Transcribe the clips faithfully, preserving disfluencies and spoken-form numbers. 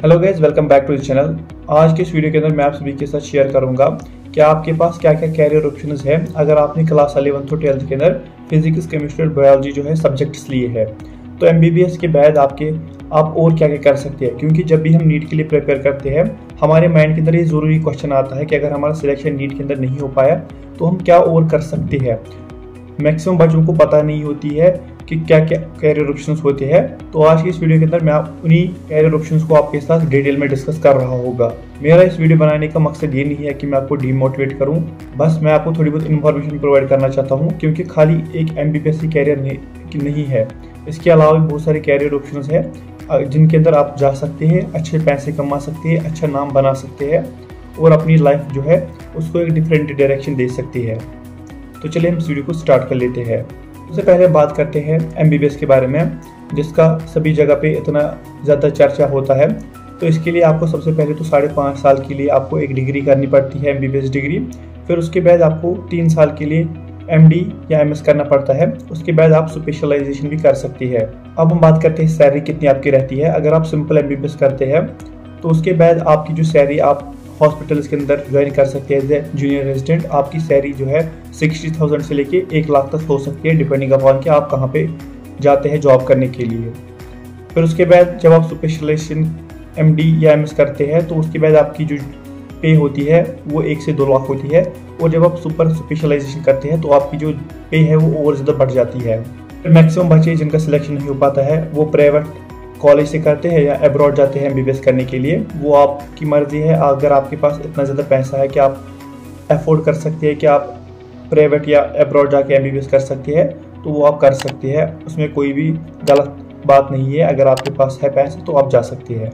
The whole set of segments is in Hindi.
Hello guys, welcome back to the channel. आज के इस वीडियो के अंदर मैं आप सभी के साथ शेयर करूंगा कि आपके पास क्या क्या कैरियर ऑप्शंस है अगर आपने क्लास इलेवंथ और ट्वेल्थ के अंदर फिजिक्स, केमिस्ट्री और बायोलॉजी जो है सब्जेक्ट्स लिए हैं। तो एमबीबीएस के बाद आपके आप और क्या क्या कर सकते हैं, क्योंकि जब भी हम नीट के लिए प्रिपेयर करते हैं हमारे माइंड के अंदर ये ज़रूरी क्वेश्चन आता है कि अगर हमारा सिलेक्शन नीट के अंदर नहीं हो पाया तो हम क्या और कर सकते हैं। मैक्सिमम बच्चों को पता नहीं होती है कि क्या क्या कैरियर ऑप्शंस होते हैं। तो आज की इस वीडियो के अंदर मैं उन्हीं कैरियर ऑप्शंस को आपके साथ डिटेल में डिस्कस कर रहा होगा। मेरा इस वीडियो बनाने का मकसद ये नहीं है कि मैं आपको डीमोटिवेट करूं, बस मैं आपको थोड़ी बहुत इन्फॉर्मेशन प्रोवाइड करना चाहता हूं, क्योंकि खाली एक एमबीबीएस की कैरियर नहीं, नहीं है। इसके अलावा भी बहुत सारे कैरियर ऑप्शंस हैं जिनके अंदर आप जा सकते हैं, अच्छे पैसे कमा सकते हैं, अच्छा नाम बना सकते हैं और अपनी लाइफ जो है उसको एक डिफरेंट डायरेक्शन दे सकती है। तो चलिए हम इस वीडियो को स्टार्ट कर लेते हैं। सबसे पहले बात करते हैं एमबीबीएस के बारे में, जिसका सभी जगह पे इतना ज़्यादा चर्चा होता है। तो इसके लिए आपको सबसे पहले तो साढ़े पाँच साल के लिए आपको एक डिग्री करनी पड़ती है, एमबीबीएस डिग्री। फिर उसके बाद आपको तीन साल के लिए एमडी या एमएस करना पड़ता है। उसके बाद आप स्पेशलाइजेशन भी कर सकती है। अब हम बात करते हैं सैलरी कितनी आपकी रहती है। अगर आप सिंपल एमबीबीएस करते हैं तो उसके बाद आपकी जो सैलरी आप हॉस्पिटल्स के अंदर ज्वाइन कर सकते हैं एज ए जूनियर रेजिडेंट, आपकी सैलरी जो है सिक्सटी थाउजेंड से लेके एक लाख तक हो सकती है, डिपेंडिंग अपॉन कि आप कहाँ पे जाते हैं जॉब करने के लिए। फिर उसके बाद जब आप स्पेशलाइजेशन एमडी या एमएस करते हैं तो उसके बाद आपकी जो पे होती है वो एक से दो लाख होती है, और जब आप सुपर स्पेशलाइजेशन करते हैं तो आपकी जो पे है वो और ज़्यादा बढ़ जाती है। फिर मैक्सिमम बच्चे जिनका सिलेक्शन नहीं हो पाता है वो प्राइवेट कॉलेज से करते हैं या अब्रॉड जाते हैं एमबीबीएस करने के लिए। वो आपकी मर्जी है। अगर आपके पास इतना ज़्यादा पैसा है कि आप अफोर्ड कर सकते हैं कि आप प्राइवेट या अब्रॉड जाके एमबीबीएस कर सकते हैं तो वो आप कर सकते हैं, उसमें कोई भी गलत बात नहीं है। अगर आपके पास है पैसे तो आप जा सकते हैं।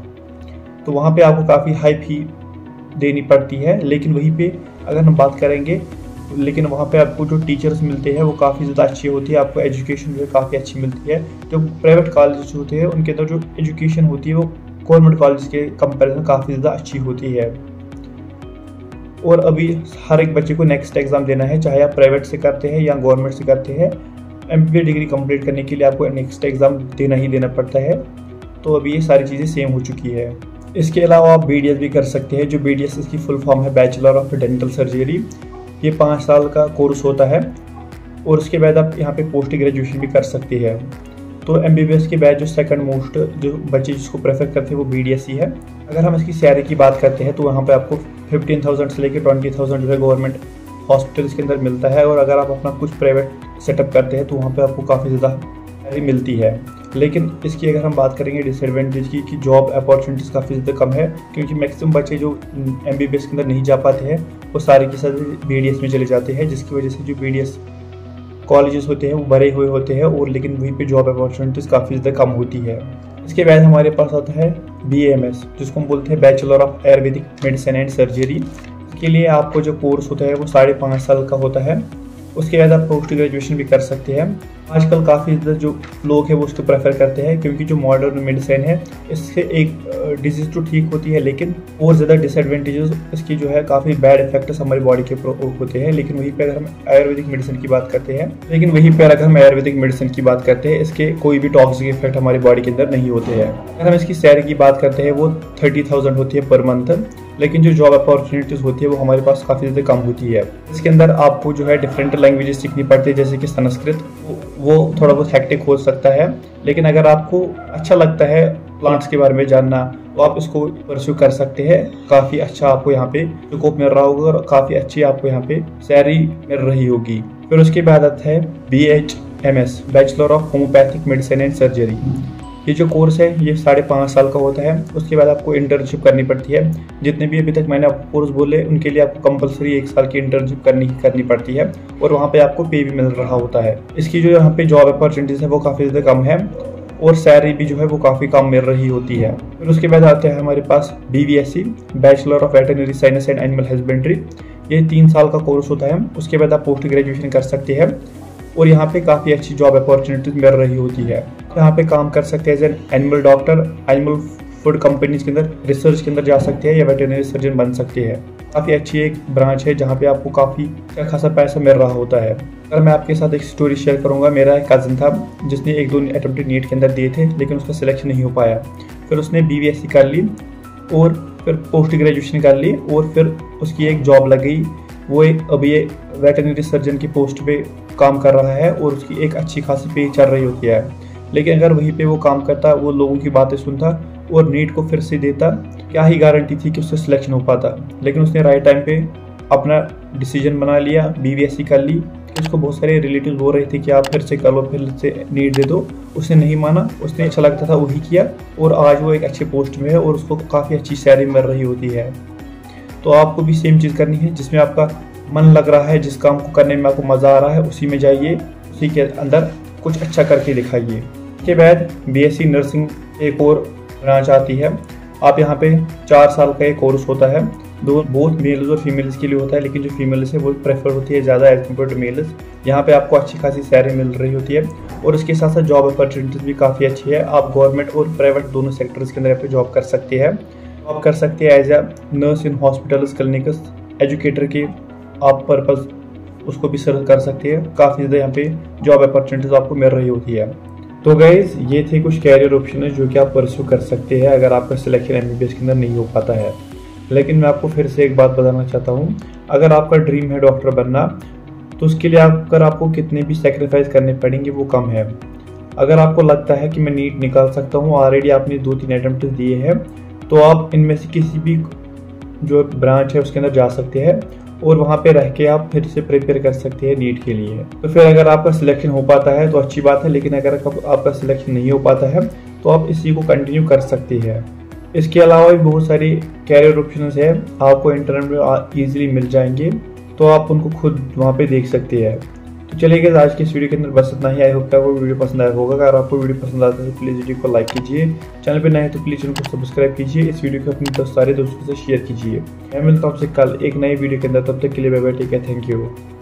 तो वहाँ पे आपको काफ़ी हाई फी देनी पड़ती है, लेकिन वहीं पे अगर हम बात करेंगे लेकिन वहाँ पे आपको जो टीचर्स मिलते हैं वो काफ़ी ज़्यादा अच्छी होती है, आपको एजुकेशन जो है काफ़ी अच्छी मिलती है। जो प्राइवेट कॉलेज होते हैं उनके अंदर जो एजुकेशन होती है वो गवर्नमेंट कॉलेज के कंपैरिजन काफ़ी ज़्यादा अच्छी होती है। और अभी हर एक बच्चे को नेक्स्ट एग्ज़ाम देना है, चाहे आप प्राइवेट से करते हैं या गवर्नमेंट से करते हैं। एमबीए डिग्री कंप्लीट करने के लिए आपको नेक्स्ट एग्ज़ाम देना ही देना पड़ता है। तो अभी ये सारी चीज़ें सेम हो चुकी है। इसके अलावा आप बीडीएस भी कर सकते हैं। जो बीडीएस इसकी फुल फॉर्म है बैचलर ऑफ डेंटल सर्जरी। ये पाँच साल का कोर्स होता है और उसके बाद आप यहाँ पे पोस्ट ग्रेजुएशन भी कर सकते हैं। तो एमबीबीएस के बाद जो सेकंड मोस्ट जो बच्चे जिसको प्रेफर करते हैं वो बीडीएस ही है। अगर हम इसकी सैलरी की बात करते हैं तो वहाँ पे आपको फिफ्टीन थाउजेंड से लेकर ट्वेंटी थाउजेंड जो है गवर्नमेंट हॉस्पिटल्स के अंदर मिलता है, और अगर आप अपना कुछ प्राइवेट सेटअप करते हैं तो वहाँ पर आपको काफ़ी ज़्यादा सैलरी मिलती है। लेकिन इसकी अगर हम बात करेंगे डिसएडवांटेज की कि जॉब अपॉर्चुनिटीज़ काफ़ी ज़्यादा कम है, क्योंकि मैक्सिमम बच्चे जो एमबीबीएस के अंदर नहीं जा पाते हैं वो सारे के सारे बीडीएस में चले जाते हैं, जिसकी वजह से जो बीडीएस कॉलेजेस होते हैं वो भरे हुए होते हैं, और लेकिन वहीं पे जॉब अपॉर्चुनिटीज़ काफ़ी ज़्यादा कम होती है। इसके बाद हमारे पास आता है बीएएमएस, जिसको हम बोलते हैं bachelor of Ayurvedic medicine and surgery. इसके लिए आपको जो कोर्स होता है वो साढ़े पाँच साल का होता है। उसके बाद आप पोस्ट ग्रेजुएशन भी कर सकते हैं। आजकल काफ़ी ज़्यादा जो लोग हैं वो उसको प्रेफर करते हैं, क्योंकि जो मॉडर्न मेडिसिन है इससे एक डिजीज़ तो ठीक होती है लेकिन और ज़्यादा डिसएडवांटेजेस इसकी जो है काफ़ी बैड इफेक्ट्स हमारी बॉडी के होते हैं। लेकिन वहीं पे अगर हम आयुर्वेदिक मेडिसिन की बात करते हैं लेकिन वहीं पर अगर हम आयुर्वेदिक मेडिसिन की बात करते हैं इसके कोई भी टॉक्सिक इफेक्ट हमारी बॉडी के अंदर नहीं होते हैं। अगर हम इसकी सैलरी की बात करते हैं वो थर्टी थाउजेंड होती है पर मंथ, लेकिन जो जॉब अपॉर्चुनिटीज़ होती है वो हमारे पास काफ़ी ज़्यादा कम होती है। इसके अंदर आपको जो है डिफरेंट लैंग्वेजेस सीखनी पड़ती है, जैसे कि संस्कृत, वो थोड़ा बहुत हेक्टिक हो सकता है। लेकिन अगर आपको अच्छा लगता है प्लांट्स के बारे में जानना तो आप इसको परस्यू कर सकते हैं। काफ़ी अच्छा आपको यहाँ पे स्कोप मिल रहा होगा और काफ़ी अच्छी आपको यहाँ पे सैलरी मिल रही होगी। फिर उसके बाद आता है B H M S bachelor of homeopathic medicine and surgery. ये जो कोर्स है ये साढ़े पाँच साल का होता है। उसके बाद आपको इंटर्नशिप करनी पड़ती है। जितने भी अभी तक मैंने आपको कोर्स बोले उनके लिए आपको कंपलसरी एक साल की इंटर्नशिप करनी करनी पड़ती है, और वहाँ पे आपको पे भी मिल रहा होता है। इसकी जो यहाँ पे जॉब अपॉर्चुनिटीज़ है वो काफ़ी ज़्यादा कम है, और सैलरी भी जो है वो काफ़ी कम मिल रही होती है। फिर उसके बाद आते हैं हमारे पास BVSc bachelor of veterinary science and animal husbandry. ये तीन साल का कोर्स होता है। उसके बाद आप पोस्ट ग्रेजुएशन कर सकते हैं, और यहाँ पे काफ़ी अच्छी जॉब अपॉर्चुनिटीज मिल रही होती है। यहाँ पे काम कर सकते हैं as an animal doctor, animal food companies के अंदर रिसर्च के अंदर जा सकते हैं, या वेटरनरी सर्जन बन सकते हैं। काफ़ी अच्छी एक ब्रांच है जहाँ पे आपको काफ़ी अच्छा खासा पैसा मिल रहा होता है। अगर मैं आपके साथ एक स्टोरी शेयर करूँगा, मेरा एक कज़न था जिसने एक दो अटेम्प्ट नीट के अंदर दिए थे लेकिन उसका सिलेक्शन नहीं हो पाया। फिर उसने बीवीएससी कर ली, और फिर पोस्ट ग्रेजुएशन कर ली और फिर उसकी एक जॉब लग गई। वो एक अभी एक वेटरनरी सर्जन की पोस्ट पे काम कर रहा है और उसकी एक अच्छी खासी पे चल रही होती है। लेकिन अगर वहीं पे वो काम करता, वो लोगों की बातें सुनता और नीट को फिर से देता, क्या ही गारंटी थी कि उससे सिलेक्शन हो पाता। लेकिन उसने राइट टाइम पे अपना डिसीजन बना लिया, बीवीएससी कर ली। उसको बहुत सारे रिलेटिव बोल रहे थे कि आप फिर से कर लो, फिर से नीट दे दो। उसने नहीं माना, उसने अच्छा लगता था वही किया और आज वो एक अच्छे पोस्ट में है और उसको काफ़ी अच्छी सैलरी मिल रही होती है। तो आपको भी सेम चीज़ करनी है, जिसमें आपका मन लग रहा है, जिस काम को करने में आपको मज़ा आ रहा है उसी में जाइए, उसी के अंदर कुछ अच्छा करके दिखाइए। इसके बाद बीएससी नर्सिंग एक और ब्रांच आती है। आप यहाँ पे चार साल का एक कोर्स होता है, दो बोथ मेल्स और फीमेल्स के लिए होता है, लेकिन जो फीमेल्स है वो प्रेफर होती है ज़्यादा एज कम्पेयर टू मेल्स। यहाँ पे आपको अच्छी खासी सैलरी मिल रही होती है और इसके साथ साथ जॉब अपॉर्चुनिटीज़ भी काफ़ी अच्छी है। आप गवर्नमेंट और प्राइवेट दोनों सेक्टर्स के अंदर पे जॉब कर सकते हैं। जॉब कर सकते हैं as a nurse in hospitals, clinics, educator की आप पर्पज़ उसको भी सर्व कर सकते हैं। काफ़ी ज़्यादा यहाँ पे जॉब अपॉर्चुनिटीज़ आपको मिल रही होती है। तो गाइज ये थे कुछ कैरियर ऑप्शन जो कि आप परस्यू कर सकते हैं अगर आपका सिलेक्शन एमबीबीएस के अंदर नहीं हो पाता है। लेकिन मैं आपको फिर से एक बात बताना चाहता हूँ, अगर आपका ड्रीम है डॉक्टर बनना, तो उसके लिए अगर आपको कितने भी सेक्रीफाइस करने पड़ेंगे वो कम है। अगर आपको लगता है कि मैं नीट निकाल सकता हूँ, ऑलरेडी आपने दो तीन अटेम्प्ट दिए हैं, तो आप इनमें से किसी भी जो ब्रांच है उसके अंदर जा सकते हैं और वहाँ पे रह के आप फिर से प्रिपेयर कर सकते हैं नीट के लिए। तो फिर अगर आपका सिलेक्शन हो पाता है तो अच्छी बात है, लेकिन अगर आपका सिलेक्शन नहीं हो पाता है तो आप इसी को कंटिन्यू कर सकते हैं। इसके अलावा भी बहुत सारी कैरियर ऑप्शंस है, आपको इंटरनेट में इजीली मिल जाएंगे, तो आप उनको खुद वहाँ पे देख सकते हैं। तो चलिए गाइस, आज की इस वीडियो के अंदर बस इतना ही। आई होप कि आपको वीडियो पसंद आया होगा। अगर आपको वीडियो पसंद आता है तो प्लीज़ वीडियो को लाइक कीजिए, चैनल पे नए हैं तो प्लीज़ चैनल को सब्सक्राइब कीजिए, इस वीडियो को अपने दोस्त सारे दोस्तों से शेयर कीजिए। मैं मिलता हूँ आपसे कल एक नई वीडियो के अंदर, तब तक के लिए bye bye, take care, thank you.